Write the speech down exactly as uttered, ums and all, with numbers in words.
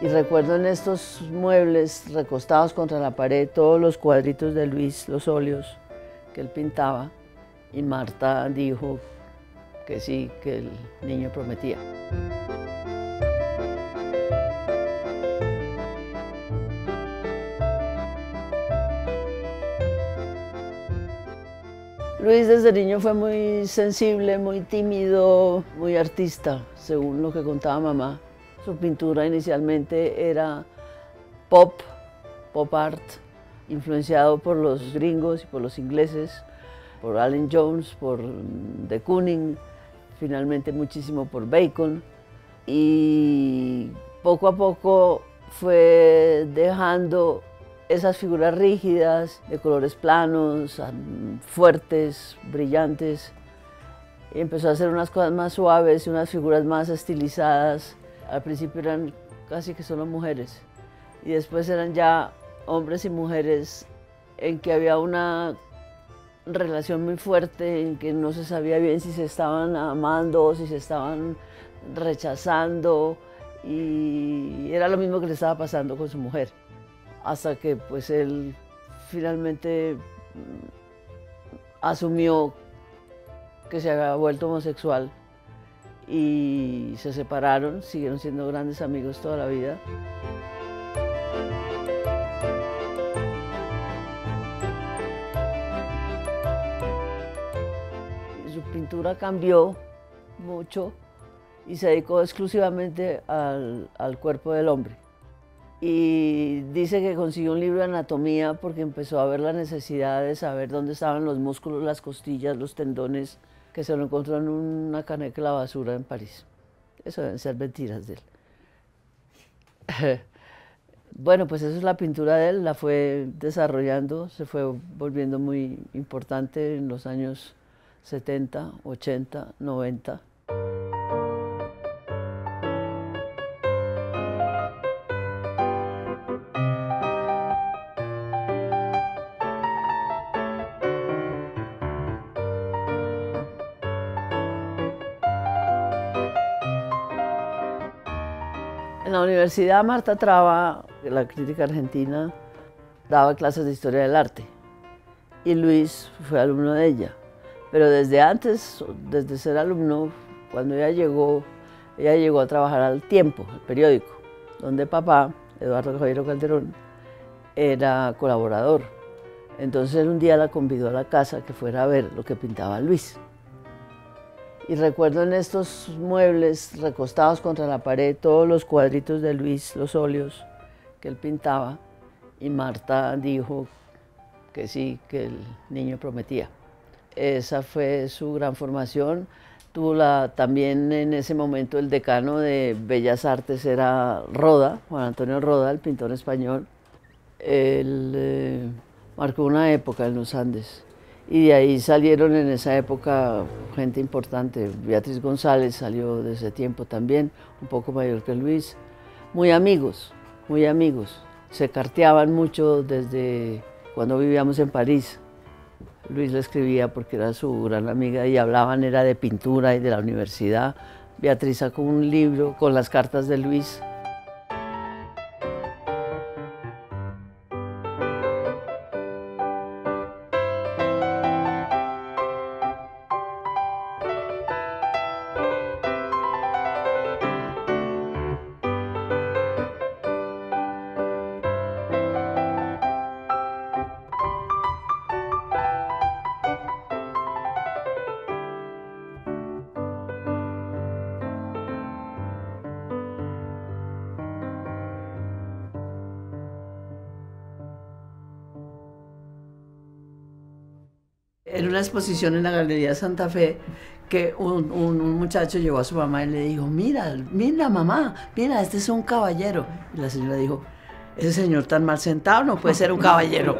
Y recuerdo en estos muebles recostados contra la pared todos los cuadritos de Luis, los óleos que él pintaba. Y Marta dijo que sí, que el niño prometía. Luis desde niño fue muy sensible, muy tímido, muy artista, según lo que contaba mamá. Su pintura inicialmente era pop, pop art, influenciado por los gringos y por los ingleses, por Alan Jones, por de Kooning, finalmente muchísimo por Bacon. Y poco a poco fue dejando esas figuras rígidas, de colores planos, fuertes, brillantes, y empezó a hacer unas cosas más suaves y unas figuras más estilizadas. Al principio eran casi que solo mujeres, y después eran ya hombres y mujeres en que había una relación muy fuerte, en que no se sabía bien si se estaban amando o si se estaban rechazando, y era lo mismo que le estaba pasando con su mujer. Hasta que pues él finalmente asumió que se había vuelto homosexual y se separaron, siguieron siendo grandes amigos toda la vida. Su pintura cambió mucho y se dedicó exclusivamente al, al cuerpo del hombre. Y dice que consiguió un libro de anatomía porque empezó a ver la necesidad de saber dónde estaban los músculos, las costillas, los tendones, que se lo encontró en una caneca de la basura en París. Eso deben ser mentiras de él. Bueno, pues eso es la pintura de él, la fue desarrollando, se fue volviendo muy importante en los años setenta, ochenta, noventa. En la Universidad Marta Traba, la crítica argentina, daba clases de historia del arte y Luis fue alumno de ella. Pero desde antes, desde ser alumno, cuando ella llegó, ella llegó a trabajar al Tiempo, el periódico, donde papá, Eduardo Caballero Calderón, era colaborador. Entonces un día la convidó a la casa que fuera a ver lo que pintaba Luis. Y recuerdo en estos muebles recostados contra la pared todos los cuadritos de Luis, los óleos que él pintaba, y Marta dijo que sí, que el niño prometía. Esa fue su gran formación. Tuvo la, también en ese momento el decano de Bellas Artes era Roda, Juan Antonio Roda, el pintor español. Él eh, marcó una época en los Andes. Y de ahí salieron en esa época gente importante. Beatriz González salió de ese tiempo también, un poco mayor que Luis. Muy amigos, muy amigos. Se carteaban mucho desde cuando vivíamos en París. Luis le escribía porque era su gran amiga y hablaban, era de pintura y de la universidad. Beatriz sacó un libro con las cartas de Luis. En una exposición en la Galería Santa Fe, que un, un, un muchacho llevó a su mamá y le dijo, mira, mira mamá, mira, este es un caballero. Y la señora dijo, ese señor tan mal sentado no puede ser un caballero.